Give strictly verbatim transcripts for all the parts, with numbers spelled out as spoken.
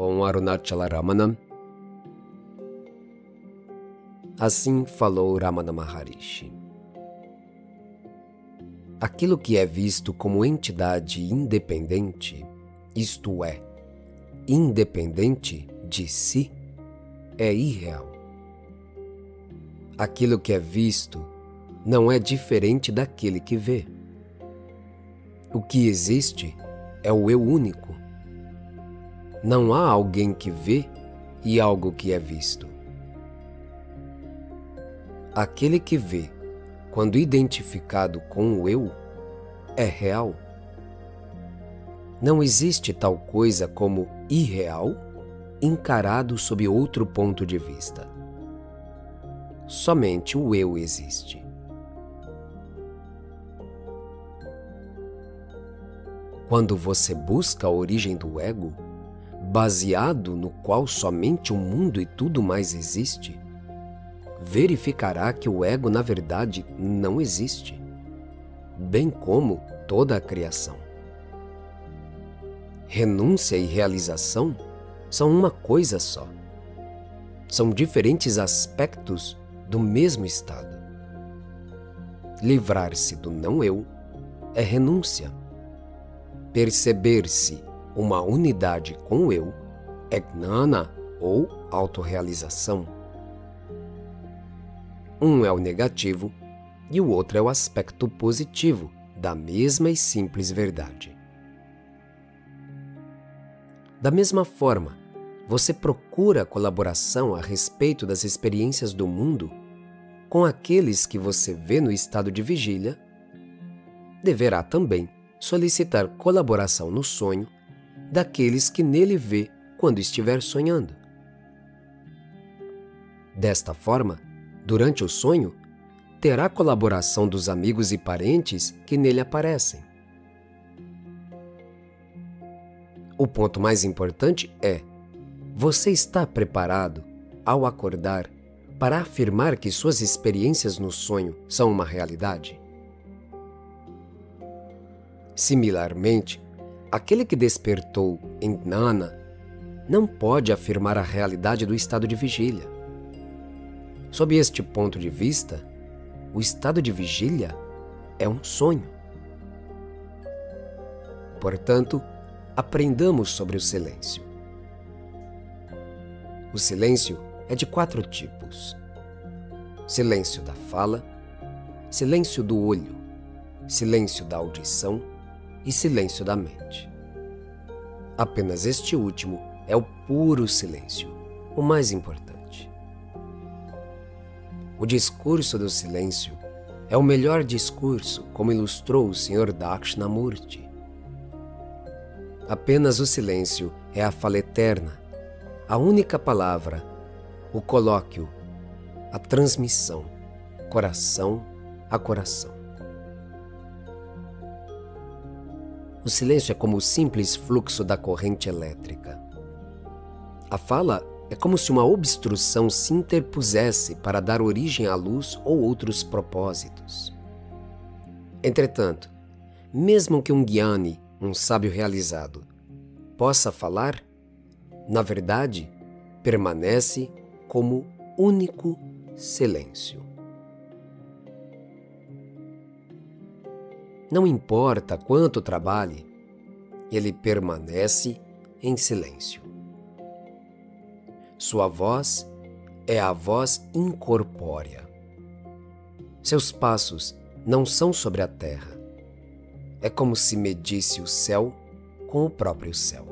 com Arunachala Ramana. Assim falou Ramana Maharishi. Aquilo que é visto como entidade independente, isto é, independente de si, é irreal. Aquilo que é visto não é diferente daquele que vê. O que existe é o eu único. Não há alguém que vê e algo que é visto. Aquele que vê, quando identificado com o eu, é real. Não existe tal coisa como irreal encarado sob outro ponto de vista. Somente o eu existe. Quando você busca a origem do ego, baseado no qual somente o mundo e tudo mais existe, verificará que o ego, na verdade, não existe, bem como toda a criação. Renúncia e realização são uma coisa só. São diferentes aspectos do mesmo estado. Livrar-se do não-eu é renúncia. Perceber-se uma unidade com o eu é gnana ou autorrealização. Um é o negativo e o outro é o aspecto positivo da mesma e simples verdade. Da mesma forma, você procura colaboração a respeito das experiências do mundo com aqueles que você vê no estado de vigília, deverá também solicitar colaboração no sonho daqueles que nele vê quando estiver sonhando. Desta forma, durante o sonho, terá colaboração dos amigos e parentes que nele aparecem. O ponto mais importante é: você está preparado, ao acordar, para afirmar que suas experiências no sonho são uma realidade? Similarmente, aquele que despertou em gnana não pode afirmar a realidade do estado de vigília. Sob este ponto de vista, o estado de vigília é um sonho. Portanto, aprendamos sobre o silêncio. O silêncio é de quatro tipos: silêncio da fala, silêncio do olho, silêncio da audição e silêncio da mente. Apenas este último é o puro silêncio, o mais importante. O discurso do silêncio é o melhor discurso, como ilustrou o senhor Dakshinamurti. Apenas o silêncio é a fala eterna, a única palavra, o colóquio, a transmissão, coração a coração. O silêncio é como o simples fluxo da corrente elétrica. A fala é como se uma obstrução se interpusesse para dar origem à luz ou outros propósitos. Entretanto, mesmo que um Gyani, um sábio realizado, possa falar, na verdade, permanece como único silêncio. Não importa quanto trabalhe, ele permanece em silêncio. Sua voz é a voz incorpórea. Seus passos não são sobre a terra. É como se medisse o céu com o próprio céu.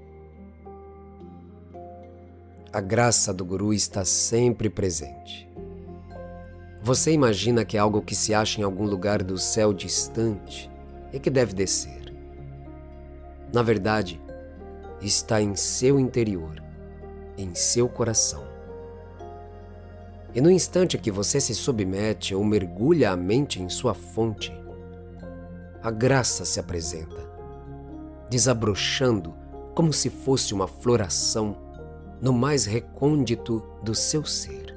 A graça do Guru está sempre presente. Você imagina que é algo que se acha em algum lugar do céu distante e que deve descer. Na verdade, está em seu interior, em seu coração. E no instante que você se submete ou mergulha a mente em sua fonte, a graça se apresenta, desabrochando como se fosse uma floração no mais recôndito do seu ser.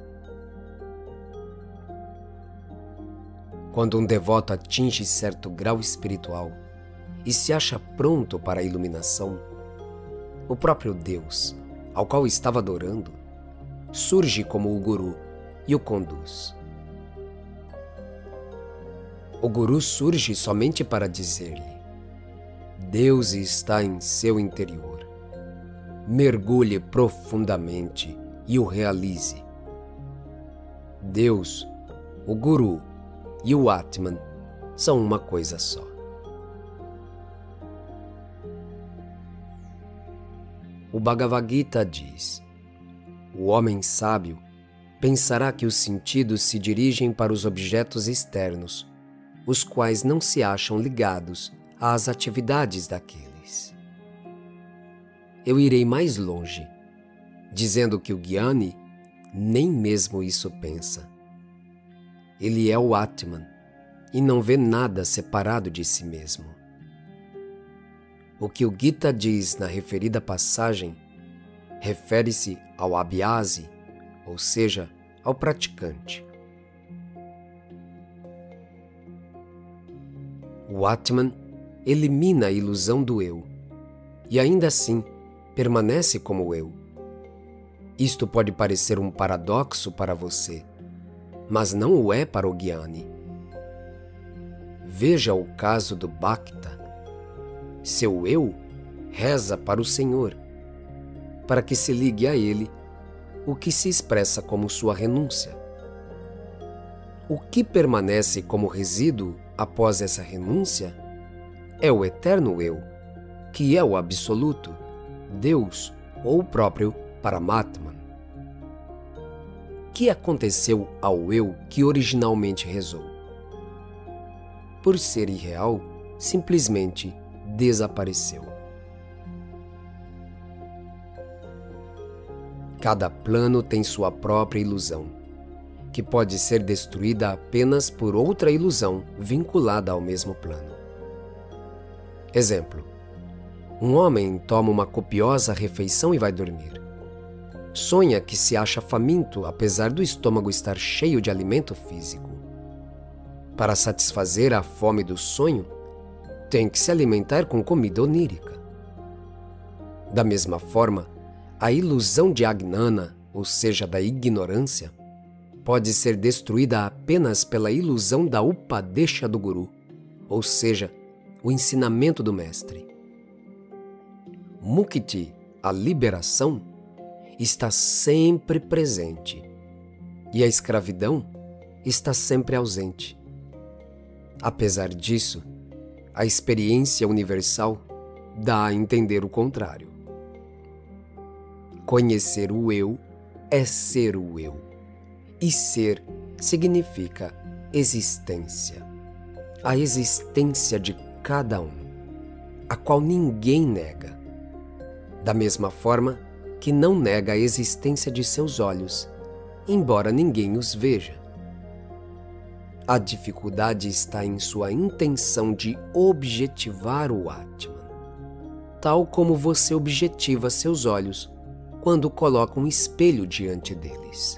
Quando um devoto atinge certo grau espiritual e se acha pronto para a iluminação, o próprio Deus ao qual estava adorando, surge como o guru e o conduz. O guru surge somente para dizer-lhe: Deus está em seu interior. Mergulhe profundamente e o realize. Deus, o Guru e o Atman são uma coisa só. O Bhagavad Gita diz: o homem sábio pensará que os sentidos se dirigem para os objetos externos, os quais não se acham ligados às atividades daqueles. Eu irei mais longe, dizendo que o Gyani nem mesmo isso pensa. Ele é o Atman e não vê nada separado de si mesmo. O que o Gita diz na referida passagem refere-se ao abhyasi, ou seja, ao praticante. O Atman elimina a ilusão do eu e ainda assim permanece como eu. Isto pode parecer um paradoxo para você, mas não o é para o Gyani. Veja o caso do Bhakta. Seu eu reza para o Senhor, para que se ligue a Ele, o que se expressa como sua renúncia. O que permanece como resíduo após essa renúncia é o eterno eu, que é o absoluto, Deus ou o próprio Paramatman. O que aconteceu ao eu que originalmente rezou? Por ser irreal, simplesmente desapareceu. Cada plano tem sua própria ilusão, que pode ser destruída apenas por outra ilusão vinculada ao mesmo plano. Exemplo: um homem toma uma copiosa refeição e vai dormir. Sonha que se acha faminto, apesar do estômago estar cheio de alimento físico. Para satisfazer a fome do sonho, tem que se alimentar com comida onírica. Da mesma forma, a ilusão de Ajnana, ou seja, da ignorância, pode ser destruída apenas pela ilusão da Upadesha do Guru, ou seja, o ensinamento do mestre. Mukti, a liberação, está sempre presente e a escravidão está sempre ausente. Apesar disso, a experiência universal dá a entender o contrário. Conhecer o eu é ser o eu, e ser significa existência, a existência de cada um, a qual ninguém nega, da mesma forma que não nega a existência de seus olhos, embora ninguém os veja. A dificuldade está em sua intenção de objetivar o Atman, tal como você objetiva seus olhos quando coloca um espelho diante deles.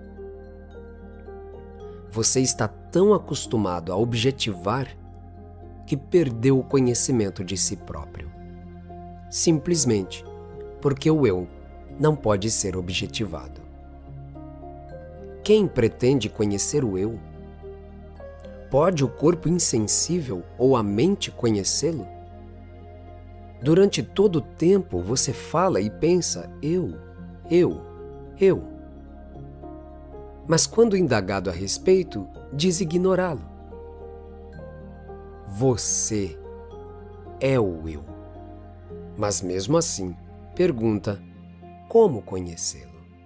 Você está tão acostumado a objetivar que perdeu o conhecimento de si próprio, simplesmente porque o eu não pode ser objetivado. Quem pretende conhecer o eu? Pode o corpo insensível ou a mente conhecê-lo? Durante todo o tempo você fala e pensa eu, eu, eu. Mas quando indagado a respeito, diz ignorá-lo. Você é o eu. Mas mesmo assim, pergunta como conhecê-lo.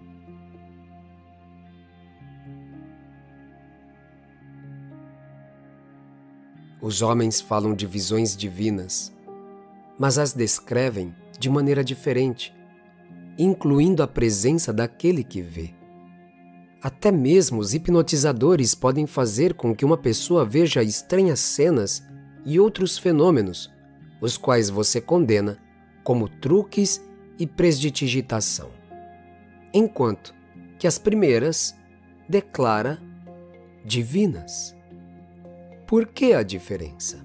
Os homens falam de visões divinas, mas as descrevem de maneira diferente, incluindo a presença daquele que vê. Até mesmo os hipnotizadores podem fazer com que uma pessoa veja estranhas cenas e outros fenômenos, os quais você condena como truques e prestidigitação, enquanto que as primeiras declara divinas. Por que a diferença?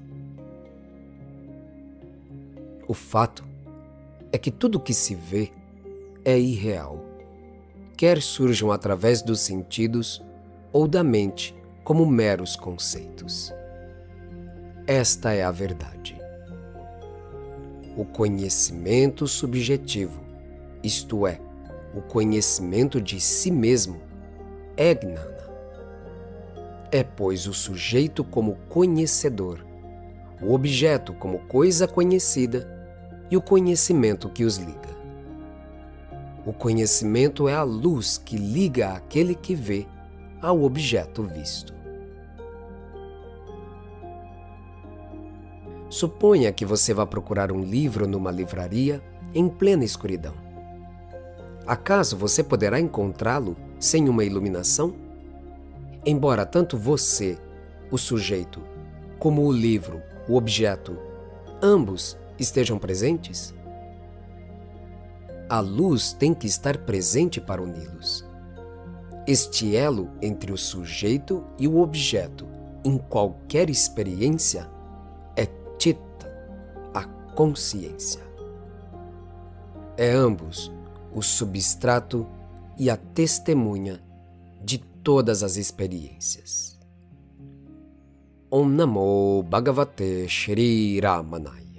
O fato é que tudo que se vê é irreal, quer surjam através dos sentidos ou da mente como meros conceitos. Esta é a verdade. O conhecimento subjetivo, isto é, o conhecimento de si mesmo, é gnana. É, pois, o sujeito como conhecedor, o objeto como coisa conhecida e o conhecimento que os liga. O conhecimento é a luz que liga aquele que vê ao objeto visto. Suponha que você vá procurar um livro numa livraria em plena escuridão. Acaso você poderá encontrá-lo sem uma iluminação? Embora tanto você, o sujeito, como o livro, o objeto, ambos estejam presentes? A luz tem que estar presente para uni-los. Este elo entre o sujeito e o objeto, em qualquer experiência, é Chitta, a consciência. É ambos o substrato e a testemunha de todas as experiências. Om Namo Bhagavate Shri Ramanaya.